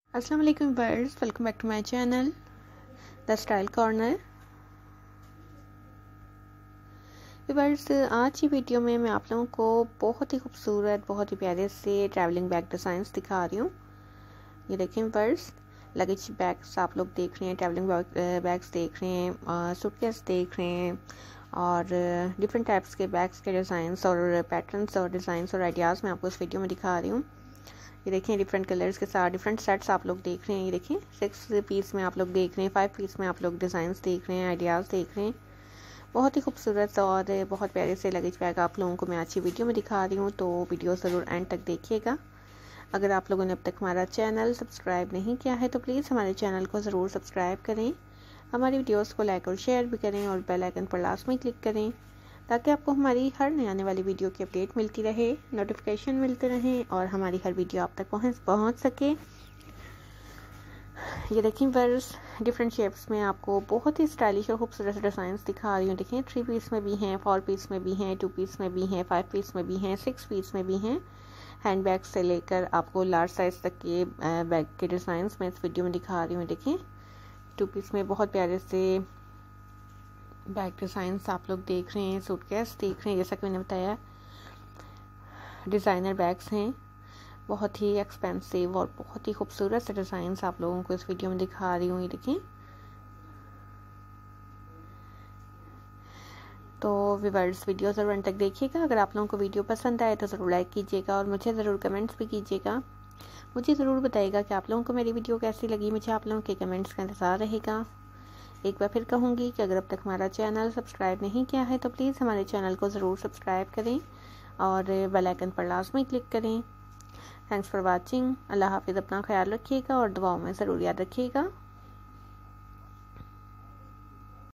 अस्सलाम वालेकुम viewers, welcome back to my channel the style corner. Viewers, आज की वीडियो में मैं आप लोगों को बहुत ही खूबसूरत, बहुत ही प्यारे से ट्रैवलिंग बैग डिज़ाइंस दिखा रही हूँ। ये देखें व्यूअर्स, लगेज बैग्स आप लोग देख रहे हैं, ट्रैवलिंग बैग्स देख रहे हैं, सूटकेस देख रहे हैं और डिफरेंट टाइप्स के बैग्स के डिज़ाइंस और पैटर्न्स और डिज़ाइंस और आइडियाज़ मैं आपको इस वीडियो में दिखा रही हूँ। ये देखें, डिफरेंट कलर्स के साथ डिफरेंट सेट्स आप लोग देख रहे हैं। ये देखें, 6 पीस में आप लोग देख रहे हैं, 5 पीस में आप लोग डिज़ाइंस देख रहे हैं, आइडियाज़ देख रहे हैं। बहुत ही खूबसूरत और बहुत प्यारे से लगेज बैग आप लोगों को मैं आज की वीडियो में दिखा रही हूँ, तो वीडियो ज़रूर एंड तक देखिएगा। अगर आप लोगों ने अब तक हमारा चैनल सब्सक्राइब नहीं किया है तो प्लीज़ हमारे चैनल को ज़रूर सब्सक्राइब करें, हमारी वीडियोज़ को लाइक और शेयर भी करें और बेल आइकन पर लास्ट में क्लिक करें ताकि आपको हमारी हर नई आने वाली वीडियो की अपडेट मिलती रहे, नोटिफिकेशन मिलते रहें और हमारी हर वीडियो आप तक पहुंच सके। ये देखें वर्स, डिफरेंट शेप्स में आपको बहुत ही स्टाइलिश और खूबसूरत डिज़ाइंस दिखा रही हूँ। देखें, 3 पीस में भी हैं, 4 पीस में भी हैं, 2 पीस में भी हैं, 5 पीस में भी हैं, 6 पीस में भी हैं। हैंड बैग से लेकर आपको लार्ज साइज़ तक के बैग के डिज़ाइंस मैं इस वीडियो में दिखा रही हूँ। देखें, 2 पीस में बहुत प्यारे से बैग डिज़ाइंस आप लोग देख रहे हैं, सूटकेस देख रहे हैं। जैसा कि मैंने बताया, डिज़ाइनर बैग्स हैं, बहुत ही एक्सपेंसिव और बहुत ही खूबसूरत से डिज़ाइंस आप लोगों को इस वीडियो में दिखा रही हूँ। ये देखें, तो व्यूअर्स वीडियो ज़रूर अंत तक देखिएगा। अगर आप लोगों को वीडियो पसंद आए तो ज़रूर लाइक कीजिएगा और मुझे ज़रूर कमेंट्स भी कीजिएगा। मुझे ज़रूर बताइएगा कि आप लोगों को मेरी वीडियो कैसी लगी। मुझे आप लोगों के कमेंट्स का इंतज़ार रहेगा। एक बार फिर कहूँगी कि अगर अब तक हमारा चैनल सब्सक्राइब नहीं किया है तो प्लीज़ हमारे चैनल को ज़रूर सब्सक्राइब करें और बेल आइकन पर लाजमी क्लिक करें। Thanks for watching. अल्लाह हाफिज़। अपना ख्याल रखिएगा और दुआओं में ज़रूर याद रखिएगा।